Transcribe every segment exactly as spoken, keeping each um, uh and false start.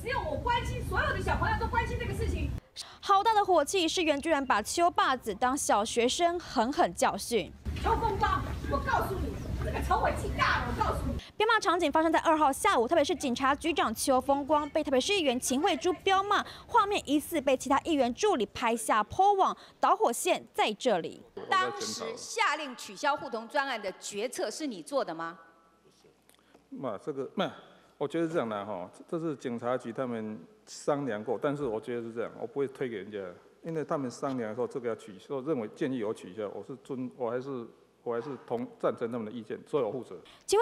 只有我关心，所有的小朋友都关心这个事情。 好大的火气，市议员居然把邱爸子当小学生狠狠教训。 邱风光，我告诉你，这个丑尾气大了，我告诉你。 彪骂场景发生在二号下午，特别是警察局长邱风光被特别市议员秦慧珠彪骂，画面疑似被其他议员助理拍下po网，导火线在这里。 当时下令取消互同专案的决策是你做的吗？ 嘛，这个嘛，我觉得是这样的哈，这是警察局他们商量过，但是我觉得是这样，我不会推给人家，因为他们商量说这个要取消，认为建议有取消，我是尊，我还是。我还是同赞成他们的意见，所有负责。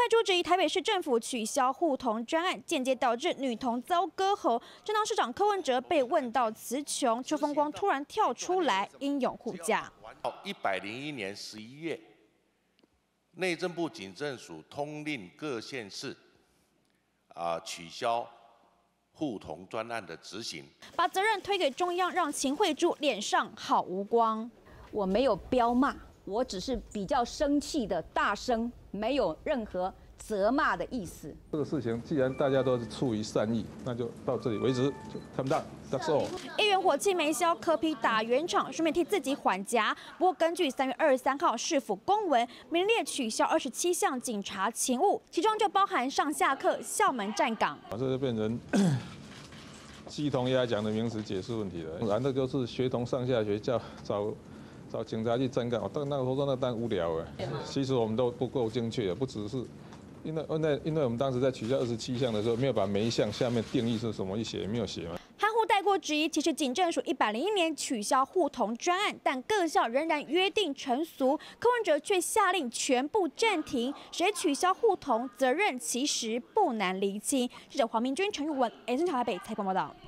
一百零一年十一月，内政部警政署通令各县市啊、呃、取消互同专案的执行， 把责任推给中央，让秦慧珠脸上好无光。 我没有彪骂。我只是比较生气的大声，没有任何责骂的意思。 这个事情既然大家都是出于善意，那就到这里为止，就看不到。That's all。 议员火气没消，柯 P 打圆场，顺便替自己缓颊。不过根据三月二十三号市府公文，名列取消二十七项警察勤务，其中就包含上下课、校门站岗。 这就变成系统压讲的名词解释问题了。然后就是学童上下学叫找。找警察去站岗，我当那个时候那当无聊了。其实我们都不够精确的，不只是因为因为因为我们当时在取消二十七项的时候，没有把每一项下面定义是什么一写，没有写嘛。 含糊带过质疑，其实警政署一百零一年取消互同专案，但各校仍然约定成俗。柯文哲却下令全部暂停，谁取消互同，责任其实不难厘清。记者黄明君、陈玉文， S N 台北采访报道。